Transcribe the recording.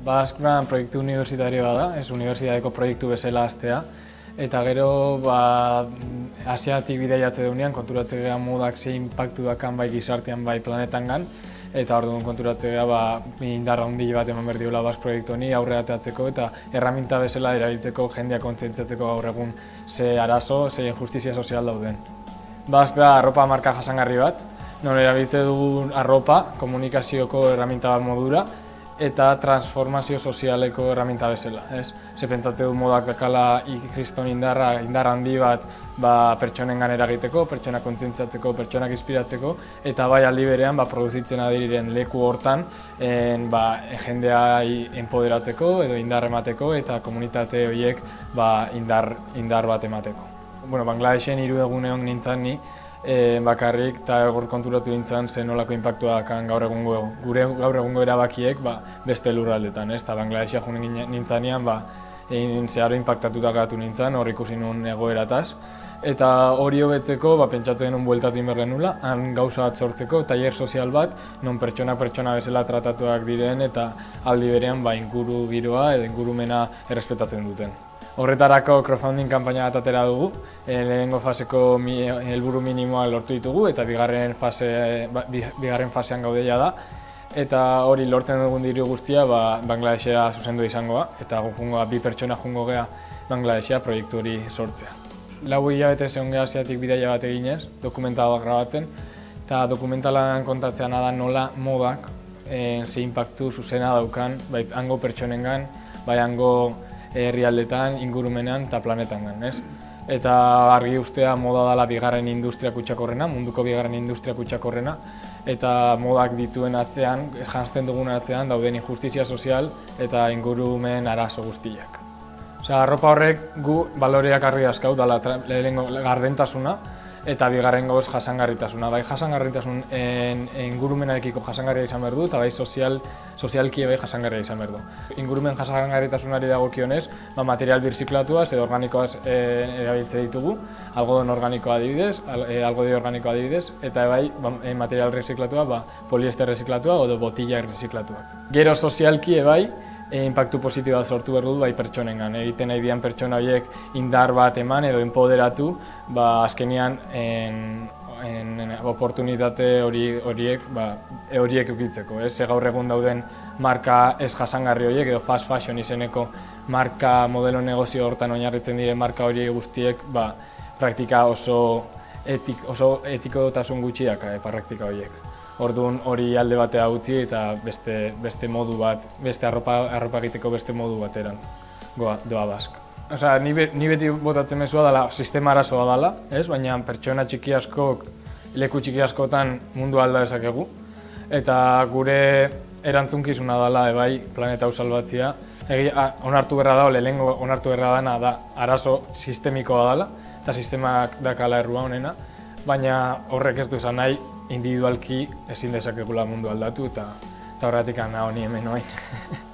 Basque Brand proiektu unibertsitarioa da, ez unibertsitateko proiektu bezala hastea. Eta gero, Asiatik bidaiatze deunean, konturatze geha modak ze inpaktu dakan bai gizartean bai planetangan. Eta orduan konturatze geha indarra handi bat eman behar diola Basque proiektu honi aurre ateatzeko eta erraminta bezala erabiltzeko jendea kontzientziatzeko gaur egun ze arazo, ze injustizia sozial dauden. Basque da arropa marka jasangarri bat, non erabiltze dugun arropa komunikazioko erraminta bat modura eta transformazio sozialeko erraminta bezala. Ze pentsatze du modak dakala kriston indar handi bat pertsonengan eragiteko, pertsonak kontzientziatzeko, pertsonak inspiratzeko, eta bai aldi berean produzitzen adiren leku hortan jendea empoderatzeko edo indar emateko eta komunitate horiek indar bat emateko. Bangladesen 3 egunean nintzen ni, bakarrik eta hor konturatu nintzen zen nolako inpaktua dakan gaur egungo erabakiek beste lurraldetan. Eta Bangladesia joan nintzanean zeharo inpaktatuta gatu nintzen, hor ikusi nuen egoerataz. Eta hori hobetzeko pentsatzen genuen bueltatu inber genula, han gauza bat sortzeko, tailer sozial bat, non pertsona bezala tratatuak diren eta aldi berean inguru giroa edo ingurumena errespetatzen duten. Horretarako crowdfunding kanpaina bat atera dugu, lehenengo faseko helburu minimoa lortu ditugu eta bigarren fasean gaudeia da. Eta hori lortzen dugun diru guztia Bangladesera zuzendu izangoa eta 2 pertsona jungo geha Bangladesea proiektu hori sortzea. 4 hilabete zegoen geha Asiatik bidaia bat eginez, dokumentala grabatzen, eta dokumentalan kontatzean da nola modak ze inpaktu zuzena daukan hango pertsonengan, hango herrialdetan, ingurumenean eta planetangan. Eta argi ustea moda dela bigarren industria kutsakorrena, munduko bigarren industria kutsakorrena, eta modak dituen atzean, janzten dugun atzean dauden injustizia sozial eta ingurumen arazo guztiak. Arropa horrek gu baloreak argi dazkau, lehenengo gardentasuna eta bigarrengoz jasangarritasuna. Bai jasangarritasun ingurumenarekiko jasangarria izan behar du eta bai sozialki jasangarria izan behar du. Ingurumen jasangarritasunari dagokionez, material birziklatuaz edo organikoaz erabiltze ditugu, algodon organikoa adibidez, algodi organikoa adibidez, eta bai material reziklatua, poliester reziklatua edo botila reziklatuak. Gero sozialki inpaktu positiboa sortu behar du pertsonengan. Egiten nahi dian pertsona horiek indar bat eman edo enpoderatu, azkenean oportunitate horiek eukitzeko. Gaur egun dauden marka ez jasangarri horiek edo fast fashion izeneko marka modelo negozio hortan oinarritzen diren marka horiek guztiek praktika oso etikotasun gutxi daka praktika horiek. Orduan hori alde batea utzi eta beste modu bat, beste arropa egiteko beste modu bat erantz doa Basque. Ni beti botatzen mezua dela sistema arazoa dela, baina pertsona txiki askok, leku txiki askotan mundu alda dezakegu. Eta gure erantzunkizuna dela planeta hau salbatzea. Onartu berra da, lehenengo onartu berra dana da arazo sistemikoa dela eta sistemak dakala errua honena, baina horrek ez du esan nahi individualki ezin dezakegula mundu aldatu eta horretik honi hemen oain.